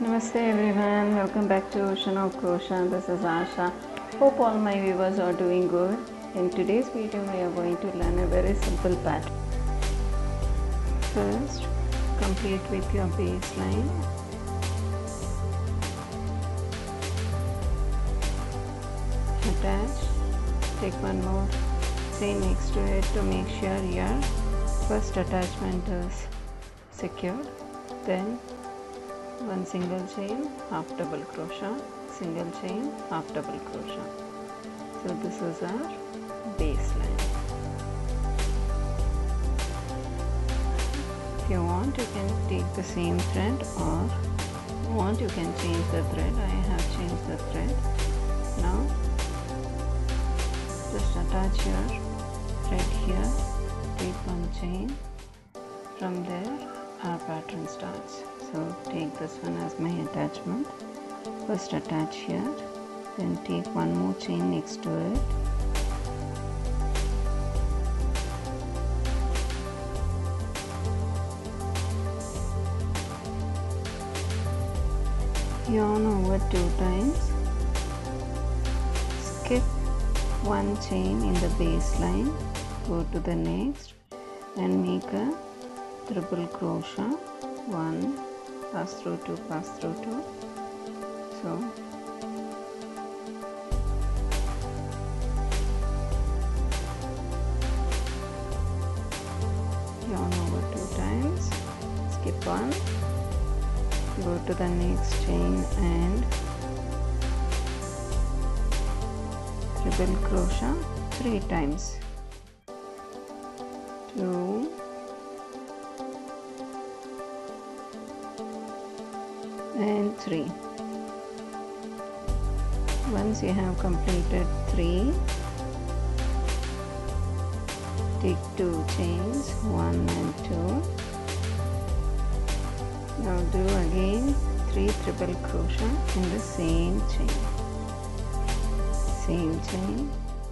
Namaste everyone, welcome back to Ocean of Crochet. This is Asha. Hope all my viewers are doing good. In today's video we are going to learn a very simple pattern. First, complete with your baseline. Attach. Take one more chain next to it to make sure your first attachment is secured. Then one single chain, half double crochet, single chain, half double crochet. So this is our baseline. If you want, you can take the same thread, or if you want, you can change the thread. I have changed the thread. Now just attach your thread here, take one chain, from there our pattern starts. So take this one as my attachment. First attach here, then take one more chain next to it. Yarn over 2 times. Skip one chain in the baseline, go to the next and make a triple crochet. 1, pass through 2, pass through 2. So yarn over 2 times, skip one, go to the next chain and triple crochet 3 times. 2, and 3. Once you have completed 3, take 2 chains, 1 and 2. Now do again 3 triple crochet in the same chain. Same chain.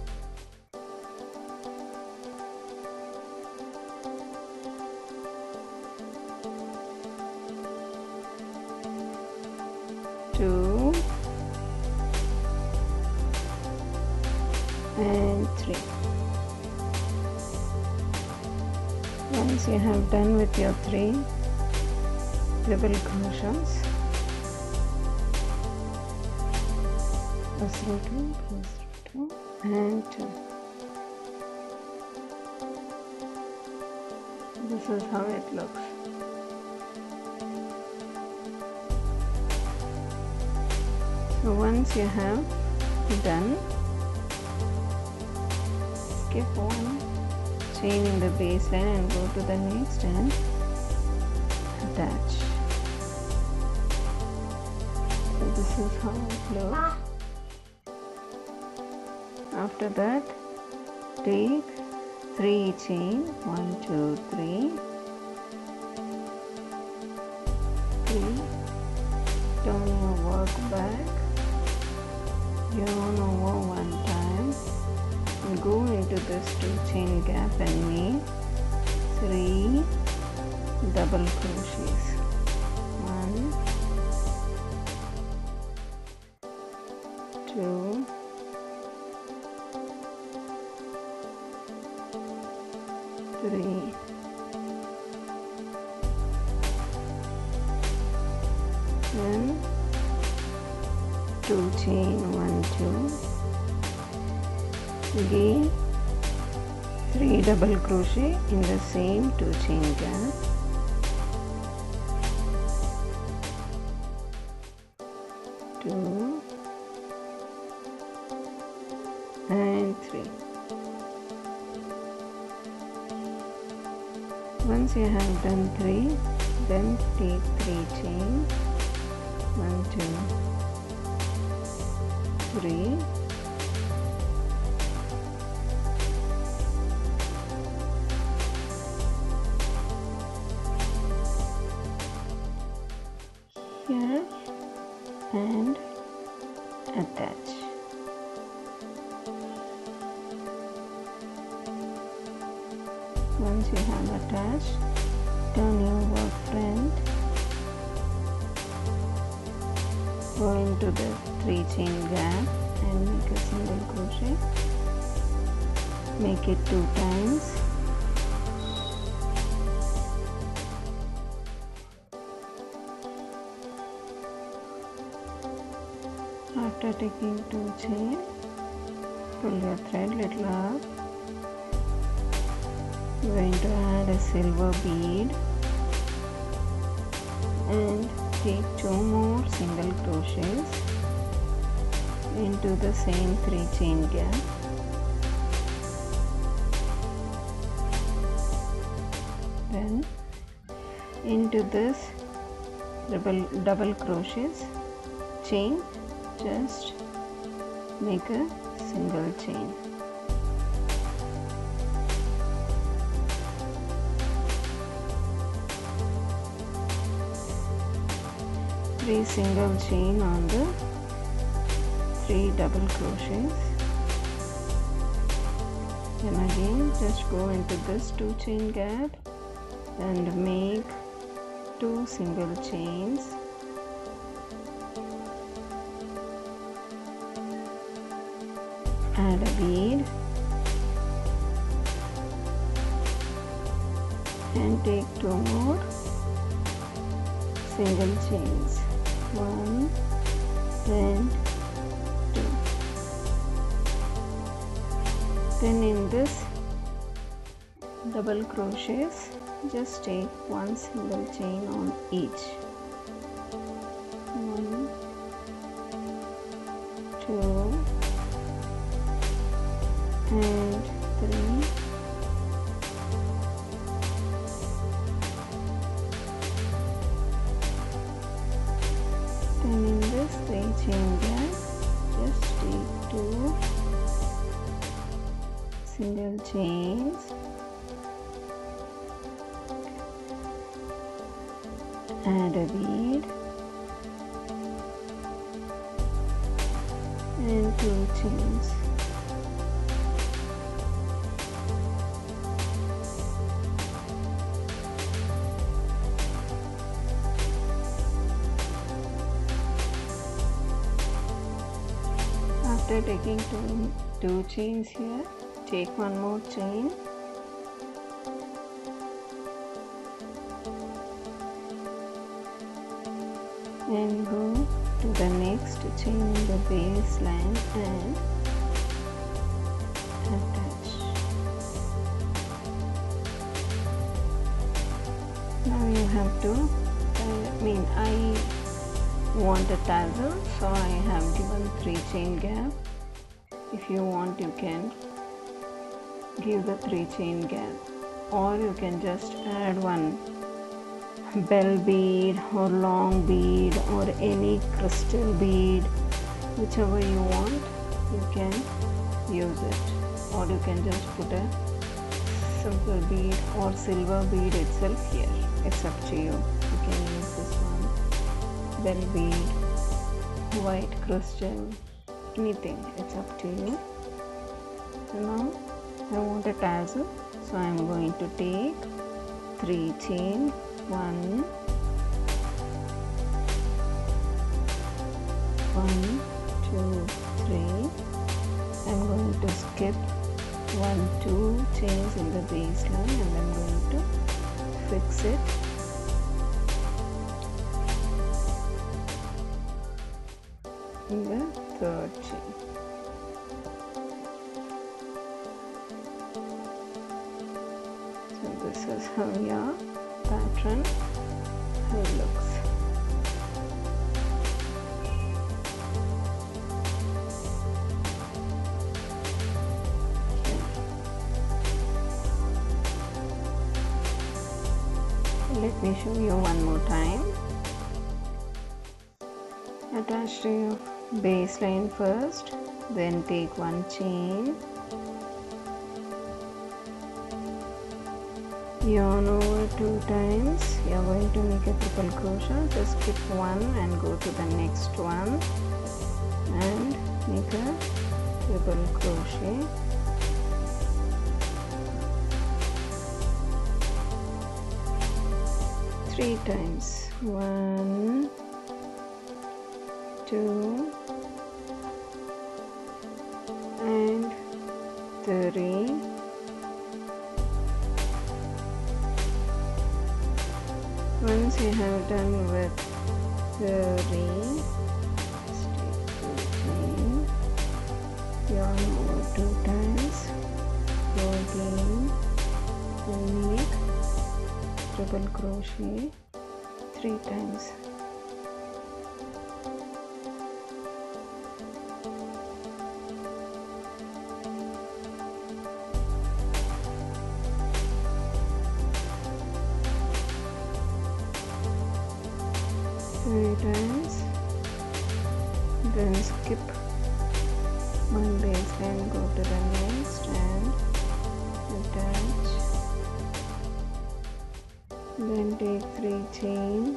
Two and 3. Once you have done with your 3 triple crochets, pass through 2, and 2. This is how it looks. So once you have done, skip one chain in the baseline and go to the next and attach. So this is how it looks. After that, take 3 chain, 1, 2, 3, 3, turn your work back, yarn over 1 time, and go into this 2 chain gap and make 3 double crochets. 1, 2, 3, then 2 chain, 1, 2, again 3 double crochet in the same 2 chain gap, two and 3. Once you have done 3, then take 3 chain, 1, 2, 3, here and attach. Once you have attached, turn your work front go into the 3 chain gap and make a single crochet. Make it 2 times. After taking 2 chain, pull your thread little up. You're going to add a silver bead and take 2 more single crochets into the same 3 chain gap. Then into this double crochets chain, just make a single chain. Three single chain on the 3 double crochets, and again just go into this 2 chain gap and make 2 single chains. Add a bead and take 2 more single chains, 1 and 2. Then in this double crochets, just take 1 single chain on each. 1, 2 and 3. Then in this 3 chain gap, just take 2 single chains, add a bead and 2 chains. After taking two chains here, take 1 more chain and go to the next chain in the baseline and attach. Now you have to, I want a tassel, so I have given 3 chain gap. If you want, you can give the 3 chain gap, or you can just add 1 bell bead or long bead or any crystal bead, whichever you want, you can use it, or you can just put a simple bead or silver bead itself here. It's up to you. You can use this one, bell bead, white crystal, anything, it's up to you. So now I want a tassel, so I am going to take 3 chain, 1, 2, 3. I'm going to skip 1, 2 chains in the baseline, and I'm going to fix it. In the 3rd chain. So this is how your pattern looks. Let me show you one more time. Attach to your baseline first, then take 1 chain, yarn over 2 times. You are going to make a triple crochet. Just skip 1 and go to the next one and make a triple crochet. Three times. 1, 2 and 3. Once you have done with 3, stick to chain, yarn over 2 times, go again and make double crochet 3 times. Three times, then skip one baseline, go to the next and attach, then take 3 chain,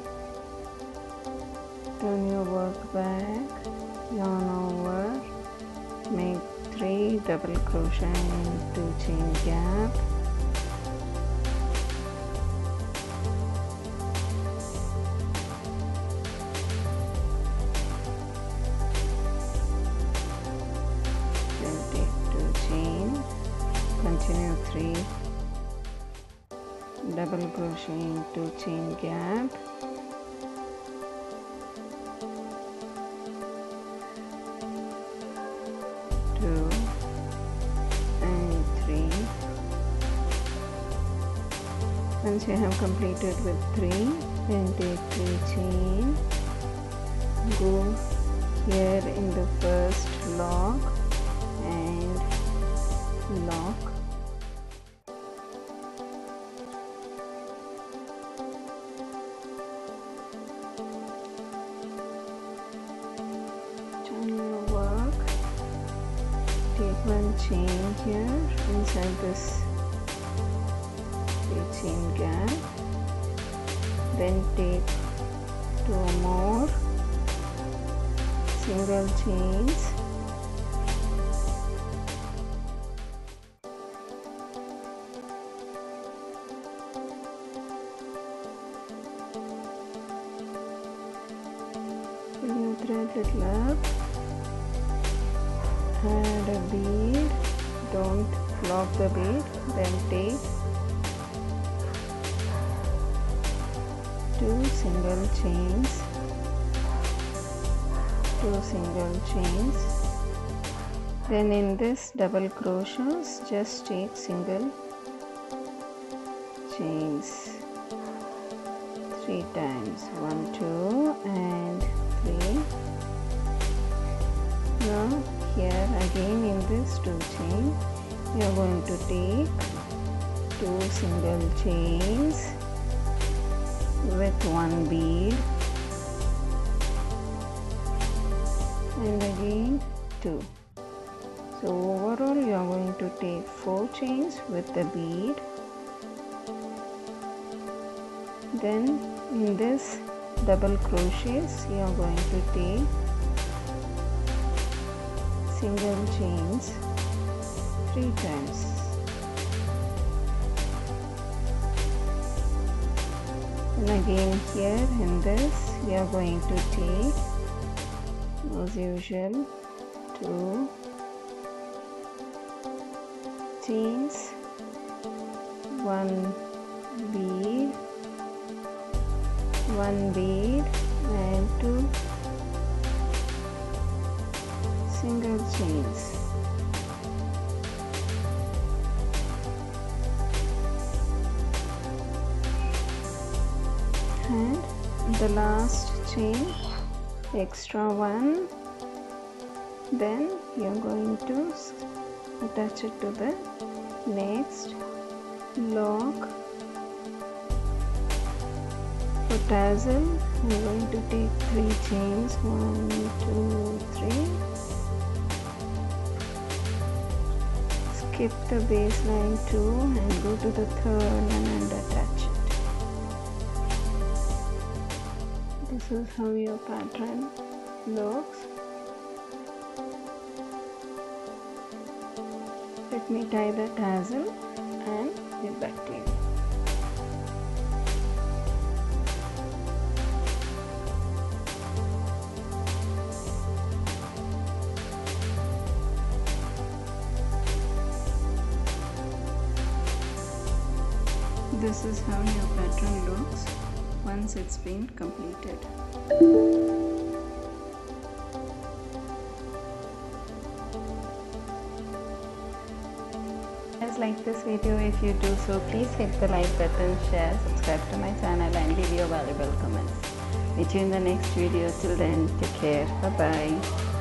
turn your work back, yarn over, make 3 double crochet into chain gap, continue 3 double crochet into chain gap, two and 3. Once you have completed with 3, then take 3 chain, go here in the first lock and lock, turn your work, take 1 chain here inside this chain gap, then take 2 more single chains, pull your thread little up, add a bead, don't lock the bead, then take 2 single chains, 2 single chains, then in this double crochets just take single chains 3 times, 1 2 and 3. Now here again in this 2 chain you are going to take 2 single chains with 1 bead and again 2. So overall you are going to take 4 chains with the bead. Then in this double crochets you are going to take single chains 3 times. And again here in this we are going to take as usual 2 chains, 1 bead, 1 bead and 2 single chains. And the last chain, extra 1, then you are going to attach it to the next lock. For tassel I am going to take 3 chains, 1 2 3, skip the baseline 2 and go to the third one and attach it. This is how your pattern looks. Let me tie the tassel and get back to you. This is how your pattern looks once it's been completed. Guys, like this video. If you do so, please hit the like button, share, subscribe to my channel and leave your valuable comments. Meet you in the next video. Till then, take care. Bye bye.